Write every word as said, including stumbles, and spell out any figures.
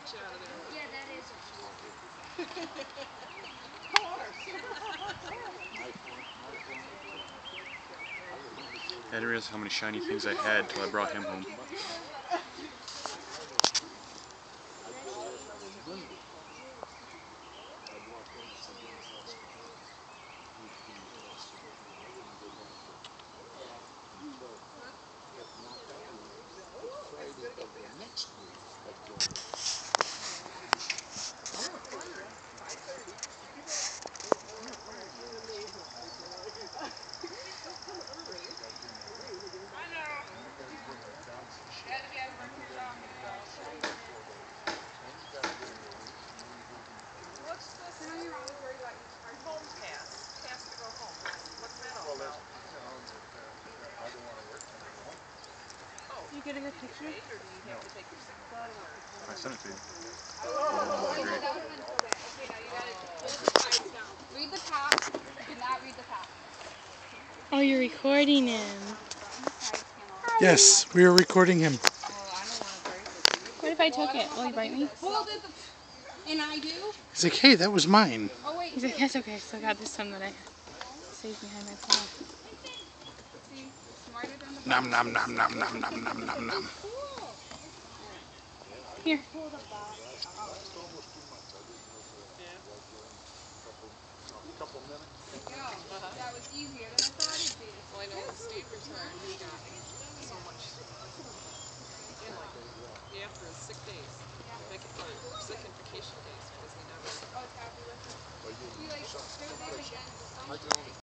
you out of there. Yeah, that is I didn't realize how many shiny things I had until I brought him home. Did you get a good picture? No. I sent it to you. Oh, okay, now you gotta hold the sides down. Read the top. Do not read the top. Oh, you're recording him. Yes, we are recording him. What if I took it? Will you bite me? Hold it. And I do? He's like, hey, that was mine. Oh, wait. He's like, yes, okay, I still got this one that I saved behind my phone. See, smarter than the Nom nom nom nom nom nom nom nom nom. Here. That was easier than I thought it'd be. Well, I know when Steve retired, he got so much, and like, yeah, after his sick days, vac or sick and vacation days, because he never. Oh, it's happy with it. He like, there was even against the